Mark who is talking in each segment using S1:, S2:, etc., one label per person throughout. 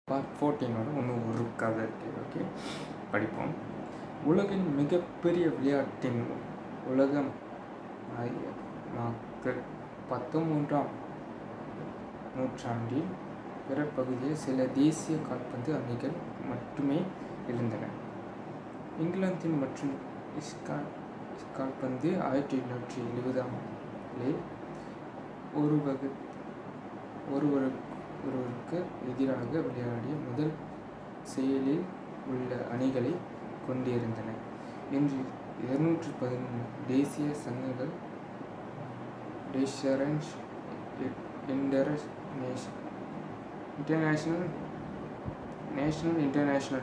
S1: Part 14ஓட இன்னும் ஒரு கதை இருக்குது. ஓகே, படிப்போம். உலகின் மிகப்பெரிய விளையாட்டின் உலகம் மக்கள் 19ஆம் நூற்றாண்டில் பிற பகுதியில் சில தேசிய கால்பந்து அணிகள் மட்டுமே இருந்தன. இங்கிலாந்தின் மற்றும் கால்பந்து 1870ஆம் ஒருவருக்கு எதிராக விளையாடிய முதல் செயலில் உள்ள அணிகளை கொண்டிருந்தன. இன்று 213 தேசிய சங்கங்கள் இன்டர்நேஷனல்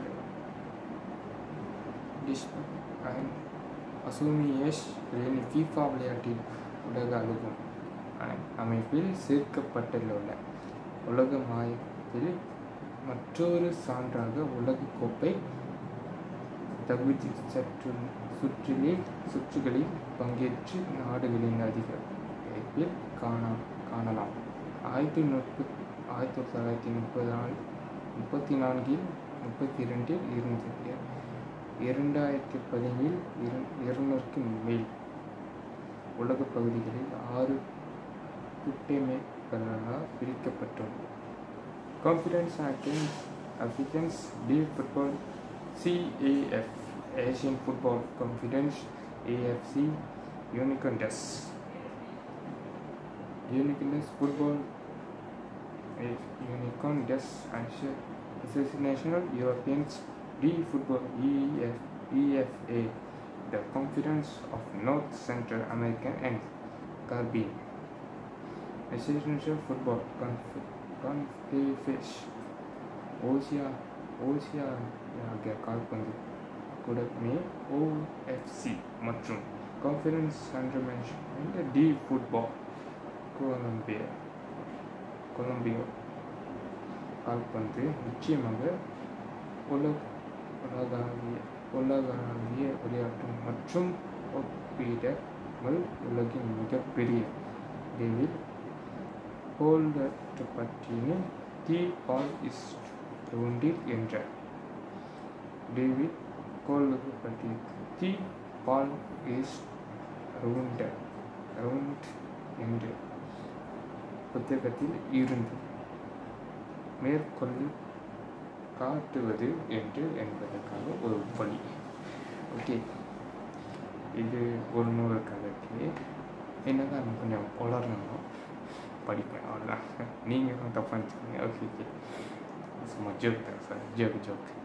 S1: அசோசியேஷன் ஃபீஃபா விளையாட்டின் உலக அலுவலகம் அமைப்பில் சேர்க்கப்பட்டுள்ள உலக மாயத்தில் மற்றொரு சான்றாக உலகக்கோப்பை தகுதி சுற்றுகளில் பங்கேற்று நாடுகளின் அதிகரிப்பில் காணலாம். 1934 32 இருந்து 2010 200க்கு மேல் உலக பகுதிகளில் 6 கூட்டமைப்புகளாக பிரிக்கப்பட்டுள்ளது. Conference Africans league football CAF, Asian football conference AFC, யூனிகண்டஸ் ஃபுட்பால் யூனிகண்டஸ் அசோசியேஷன் யூரோப்பியன்ஸ் டி football EFA, the Conference of North Central America and Caribbean, Association Football Confederation, ஓசியானிய கால்பந்து கூட்டமே OFC மற்றும் கான்ஃபரன்ஸ் இன்டர்நேஷனல் டி ஃபுட்பால் கொலம்பியா கால்பந்து நிச்சயமாக உலகளாவிய விளையாட்டு மற்றும் ஒப்பிடாமல் உலகின் மிகப்பெரிய டேவிட் ஹோல்டர்பட்டியின் தி பால் இஸ் ரவுண்டில் என்ற டேவிட் ஹோல்டர்பட்டி தி பால் இஸ் ரவுண்ட் என்ற புத்தகத்தில் இருந்து மேற்கொள்ளு காட்டுவது என்பதற்காக ஒரு வழி. ஓகே, இது ஒரு நூறு கதைக்கு என்னதான் கொஞ்சம் வளரணும் படிப்பேன், அவ்வளோதான். நீங்கள் தான் தப்பாக நினச்சிக்கோங்க. ஓகே, சும்மா ஜோக் தான் சார், ஜோக்